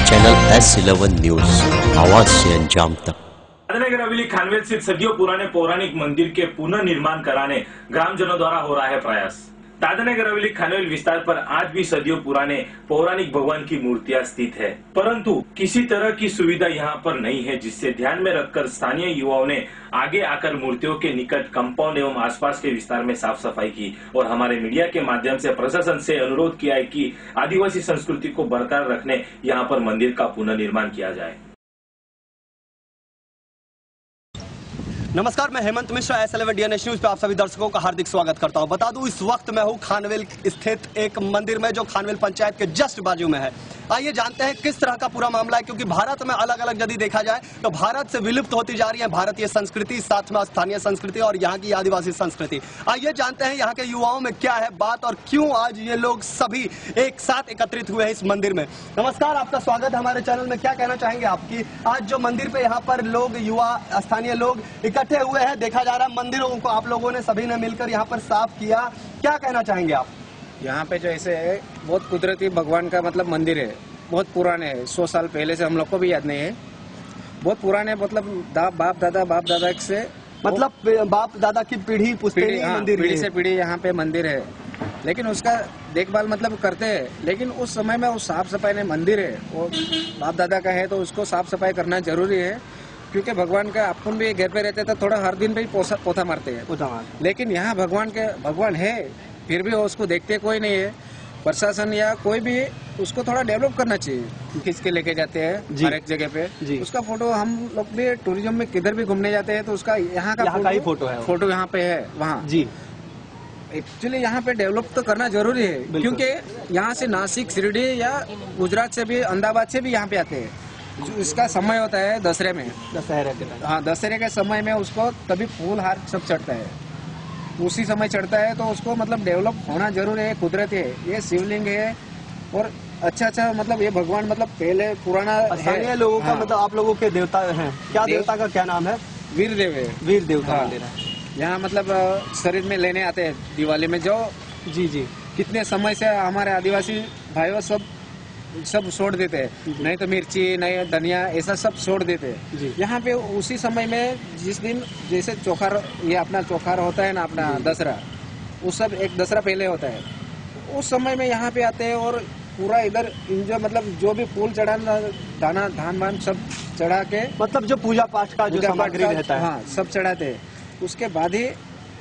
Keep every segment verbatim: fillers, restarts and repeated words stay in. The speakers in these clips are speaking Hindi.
चैनल एस इलेवन न्यूज, आवाज से अंजाम तक। दादनगर हवेली खानवेल स्थित सदियों पुराने पौराणिक मंदिर के पुनर्निर्माण कराने ग्रामजनों द्वारा हो रहा है प्रयास। दादनगर हवेली खानवेल विस्तार पर आज भी सदियों पुराने पौराणिक भगवान की मूर्तियां स्थित है, परंतु किसी तरह की सुविधा यहां पर नहीं है, जिससे ध्यान में रखकर स्थानीय युवाओं ने आगे आकर मूर्तियों के निकट कंपाउंड एवं आसपास के विस्तार में साफ सफाई की और हमारे मीडिया के माध्यम से प्रशासन से अनुरोध किया है कि आदिवासी संस्कृति को बरकरार रखने यहाँ पर मंदिर का पुनर्निर्माण किया जाए। नमस्कार, मैं Hemant Mishra S eleven DNS news पे आप सभी दर्शकों का हार्दिक स्वागत करता हूं। बता दूं, इस वक्त मैं हूं खानवेल स्थित एक मंदिर में जो खानवेल पंचायत के जस्ट बाजू में है। आइए जानते हैं किस तरह का पूरा मामला है, क्योंकि भारत में अलग अलग यदि देखा जाए तो भारत से विलुप्त होती जा रही है भारतीय संस्कृति, साथ में स्थानीय संस्कृति और यहाँ की आदिवासी संस्कृति। आइए जानते हैं यहाँ के युवाओं में क्या है बात और क्यों आज ये लोग सभी एक साथ एकत्रित हुए हैं इस मंदिर में। नमस्कार, आपका स्वागत है हमारे चैनल में। क्या कहना चाहेंगे आपकी आज जो मंदिर पे यहाँ पर लोग युवा स्थानीय लोग इकट्ठे हुए हैं, देखा जा रहा है मंदिरों को आप लोगों ने सभी ने मिलकर यहाँ पर साफ किया, क्या कहना चाहेंगे आप? यहाँ पे जो ऐसे है बहुत कुदरती भगवान का मतलब मंदिर है, बहुत पुराने है, सौ साल पहले से हम लोग को भी याद नहीं है, बहुत पुराने मतलब दा, बाप दादा बाप दादा से मतलब बाप दादा की पीढ़ी पुश्तैनी मंदिर, पीढ़ी से पीढ़ी यहाँ पे मंदिर है। लेकिन उसका देखभाल मतलब करते हैं, लेकिन उस समय में उस साफ सफाई ने मंदिर है वो बाप दादा का है तो उसको साफ सफाई करना जरूरी है, क्योंकि भगवान का अपन भी घर पे रहते तो थोड़ा हर दिन भी पोथा मारते हैं, लेकिन यहाँ भगवान के भगवान है फिर भी उसको देखते कोई नहीं है। प्रशासन या कोई भी उसको थोड़ा डेवलप करना चाहिए। खींच के लेके जाते हैं हर एक जगह पे, उसका फोटो हम लोग भी टूरिज्म में किधर भी घूमने जाते हैं तो उसका यहाँ का यहाँ का ही फोटो है, फोटो यहाँ पे है वहाँ जी। एक्चुअली यहाँ पे डेवलप तो करना जरूरी है, क्योंकि यहाँ से नासिक, शिरडी या गुजरात से भी, अहमदाबाद से भी यहाँ पे आते हैं। जो इसका समय होता है दशहरे में, दशहरे के हाँ दशहरे के समय में उसको तभी फूल हार सब चढ़ता है, उसी समय चढ़ता है तो उसको मतलब डेवलप होना जरूरी है। कुदरती है, ये शिवलिंग है और अच्छा अच्छा मतलब ये भगवान मतलब पहले पुराना है लोगों का हाँ। मतलब आप लोगों के देवता हैं क्या? देव, देवता का क्या नाम है? वीर देव है, वीर देव का मंदिर है। यहाँ मतलब शरीर में लेने आते हैं दिवाली में जो जी जी कितने समय से हमारे आदिवासी भाइयों सब सब छोड़ देते हैं, नहीं तो मिर्ची नहीं धनिया ऐसा सब छोड़ देते हैं। यहाँ पे उसी समय में जिस दिन जैसे चौखार ये अपना चौखार होता है ना अपना दसरा, उस सब एक दसरा पहले होता है, उस समय में यहाँ पे आते हैं और पूरा इधर जो मतलब जो भी फूल चढ़ाना दाना धान वान सब चढ़ा के मतलब जो पूजा पाठ का जो सामग्री रहता है हाँ सब चढ़ाते हैं। उसके बाद ही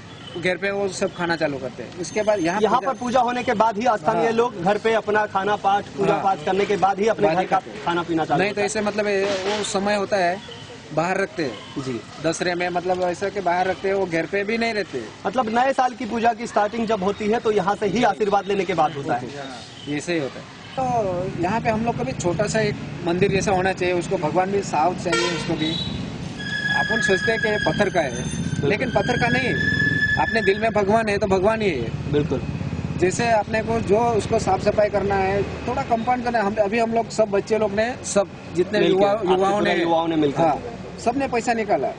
घर पे वो सब खाना चालू करते हैं। इसके बाद यहाँ यहाँ पर पूजा होने के बाद ही स्थानीय हाँ। लोग घर पे अपना खाना पाठ पूजा हाँ। पाठ करने के बाद ही अपने घर का खाना पीना चालू नहीं तो ऐसे मतलब वो समय होता है बाहर रखते हैं जी दसरे में, मतलब ऐसा के बाहर रखते हैं, वो घर पे भी नहीं रहते। मतलब नए साल की पूजा की स्टार्टिंग जब होती है तो यहाँ से ही आशीर्वाद लेने के बाद होता है, ऐसे ही होता है। तो यहाँ पे हम लोग का भी छोटा सा एक मंदिर जैसा होना चाहिए, उसको भगवान भी साफ चाहिए उसको भी। अपन सोचते हैं कि पत्थर का है, लेकिन पत्थर का नहीं, अपने दिल में भगवान है तो भगवान ही है। बिल्कुल, जैसे अपने को जो उसको साफ सफाई करना है, थोड़ा कंपाउंड करना है। हम अभी हम लोग सब बच्चे लोग ने सब जितने युवा युवाओं ने युवाओं ने मिलकर हाँ, सबने पैसा निकाला।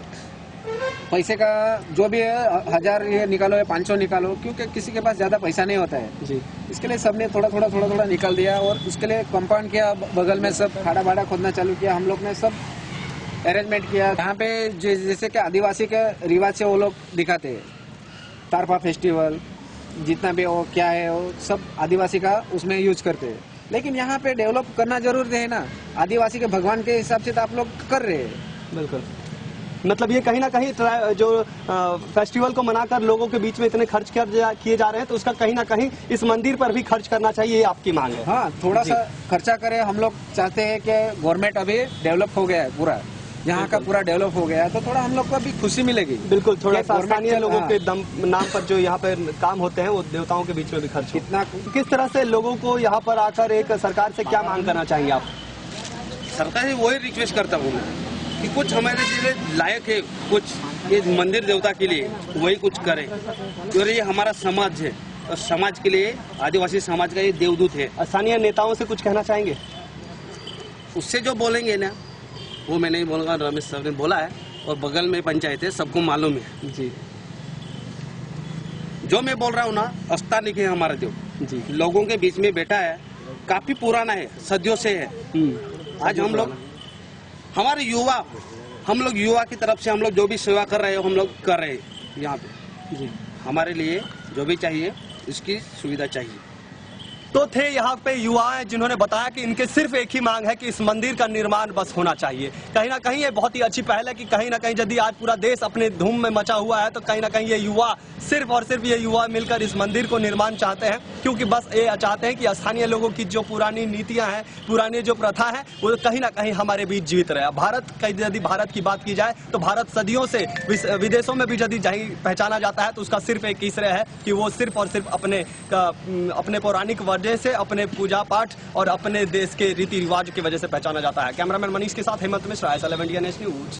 पैसे का जो भी है हजार ये निकालो या पाँच सौ निकालो, क्योंकि किसी के पास ज्यादा पैसा नहीं होता है जी। इसके लिए सबने थोड़ा थोड़ा थोड़ा थोड़ा निकाल दिया और उसके लिए कंपाउंड किया, बगल में सब खाड़ा बाड़ा खोदना चालू किया। हम लोग ने सब अरेंजमेंट किया। यहाँ पे जैसे कि आदिवासी के रिवाज से वो लोग दिखाते हैं, तारपा फेस्टिवल जितना भी वो क्या है वो सब आदिवासी का उसमें यूज करते हैं। लेकिन यहाँ पे डेवलप करना जरूरी है ना, आदिवासी के भगवान के हिसाब से तो आप लोग कर रहे हैं। बिल्कुल, मतलब ये कहीं ना कहीं जो आ, फेस्टिवल को मनाकर लोगों के बीच में इतने खर्च किए जा रहे हैं तो उसका कहीं ना कहीं इस मंदिर पर भी खर्च करना चाहिए, ये आपकी मांग है? हाँ, थोड़ा सा खर्चा करें। हम लोग चाहते हैं कि गवर्नमेंट अभी डेवलप हो गया है, पूरा यहाँ का पूरा डेवलप हो गया है तो थोड़ा हम लोग को भी खुशी मिलेगी। बिल्कुल, थोड़ा स्थानीय लोगों के दम नाम पर जो यहाँ पर काम होते हैं वो देवताओं के बीच में भी खर्च कितना किस तरह से लोगों को यहाँ पर आकर एक सरकार से क्या मांग करना चाहिए आप? सरकार से वही रिक्वेस्ट करता हूँ कि कुछ हमारे लिए लायक है, कुछ ये मंदिर देवता के लिए वही कुछ करे, क्योंकि ये हमारा समाज है और समाज के लिए आदिवासी समाज का ये देवदूत है। स्थानीय नेताओं से कुछ कहना चाहेंगे? उससे जो बोलेंगे ना वो मैं नहीं बोलूँगा, रमेश साहब ने बोला है और बगल में पंचायत है, सबको मालूम है जी। जो मैं बोल रहा हूँ ना, स्थानिक है हमारा देव जी, लोगों के बीच में बैठा है, काफी पुराना है, सदियों से है। आज हम लोग हमारे युवा हम लोग युवा की तरफ से हम लोग जो भी सेवा कर रहे हो हम लोग कर रहे हैं यहाँ पे जी। हमारे लिए जो भी चाहिए इसकी सुविधा चाहिए। तो थे यहाँ पे युवा हैं जिन्होंने बताया कि इनके सिर्फ एक ही मांग है कि इस मंदिर का निर्माण बस होना चाहिए। कहीं ना कहीं ये बहुत ही अच्छी पहल है कि कहीं ना कहीं यदि आज पूरा देश अपने धूम में मचा हुआ है तो कहीं ना कहीं ये युवा सिर्फ और सिर्फ ये युवा मिलकर इस मंदिर को निर्माण चाहते हैं, क्योंकि बस ये चाहते हैं कि स्थानीय लोगों की जो पुरानी नीतियां हैं, पुरानी जो प्रथा है, वो कहीं ना कहीं हमारे बीच जीवित रहे। भारत का यदि भारत की बात की जाए तो भारत सदियों से विदेशों में भी यदि पहचाना जाता है तो उसका सिर्फ एक ही श्रेय है कि वो सिर्फ और सिर्फ अपने अपने पौराणिक वजह से, अपने पूजा पाठ और अपने देश के रीति रिवाज की वजह से पहचाना जाता है। कैमरामैन मनीष के साथ Hemant Mishra, S eleven India news.